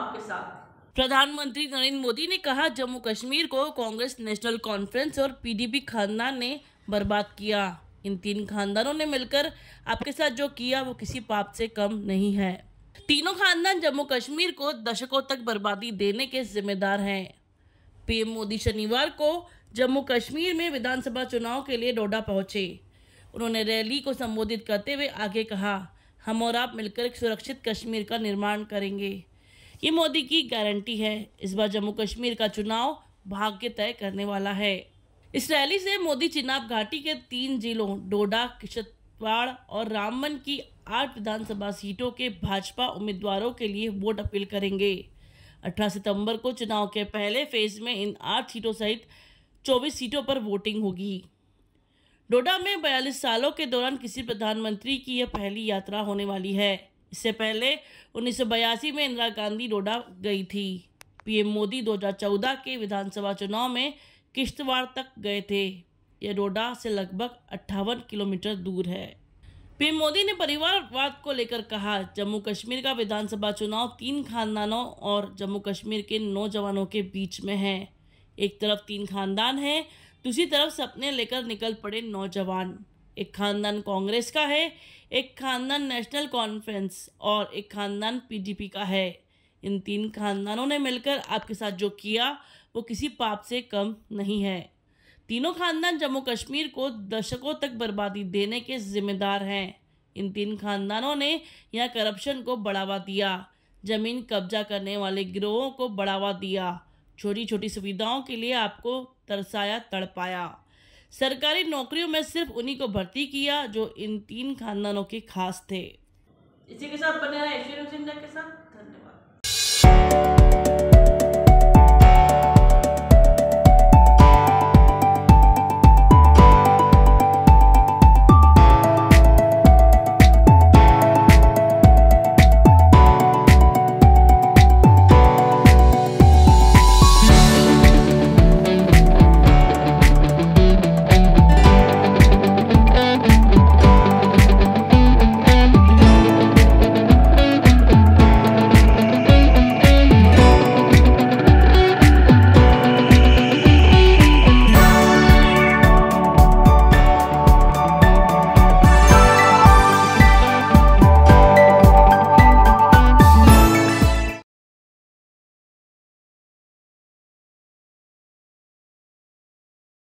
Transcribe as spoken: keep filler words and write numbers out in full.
आपके साथ। प्रधानमंत्री नरेंद्र मोदी ने कहा, जम्मू कश्मीर को कांग्रेस नेशनल कॉन्फ्रेंस और पीडीपी खानदान ने बर्बाद किया। इन तीन खानदानों ने मिलकर आपके साथ जो किया वो किसी पाप से कम नहीं है। तीनों खानदान जम्मू कश्मीर को दशकों तक बर्बादी देने के जिम्मेदार हैं। पीएम मोदी शनिवार को जम्मू कश्मीर में विधानसभा चुनाव के लिए डोडा पहुंचे। उन्होंने रैली को संबोधित करते हुए आगे कहा, हम और आप मिलकर एक सुरक्षित कश्मीर का निर्माण करेंगे। ये मोदी की गारंटी है। इस बार जम्मू कश्मीर का चुनाव भाग्य तय करने वाला है। इस रैली से मोदी चिनाब घाटी के तीन जिलों डोडा, किश्तवाड़ और रामबन की आठ विधानसभा सीटों के भाजपा उम्मीदवारों के लिए वोट अपील करेंगे। अठारह सितंबर को चुनाव के पहले फेज में इन आठ सीटों सहित चौबीस सीटों पर वोटिंग होगी। डोडा में बयालीस सालों के दौरान किसी प्रधानमंत्री की यह पहली यात्रा होने वाली है। इससे पहले उन्नीस सौ बयासी में इंदिरा गांधी डोडा गई थी। पीएम मोदी दो हज़ार चौदह के विधानसभा चुनाव में किश्तवाड़ तक गए थे। यह डोडा से लगभग अट्ठावन किलोमीटर दूर है। पीएम मोदी ने परिवारवाद को लेकर कहा, जम्मू कश्मीर का विधानसभा चुनाव तीन खानदानों और जम्मू कश्मीर के नौजवानों के बीच में है। एक तरफ तीन खानदान है, दूसरी तरफ सपने लेकर निकल पड़े नौजवान। एक खानदान कांग्रेस का है, एक खानदान नेशनल कॉन्फ्रेंस और एक खानदान पीडीपी का है। इन तीन खानदानों ने मिलकर आपके साथ जो किया वो किसी पाप से कम नहीं है। तीनों खानदान जम्मू कश्मीर को दशकों तक बर्बादी देने के जिम्मेदार हैं। इन तीन खानदानों ने यहाँ करप्शन को बढ़ावा दिया, जमीन कब्जा करने वाले गिरोहों को बढ़ावा दिया, छोटी छोटी सुविधाओं के लिए आपको तरसाया तड़पाया। सरकारी नौकरियों में सिर्फ उन्हीं को भर्ती किया जो इन तीन खानदानों के खास थे। इसी के साथ बने रहे एशियन न्यूज़ इंडिया के साथ।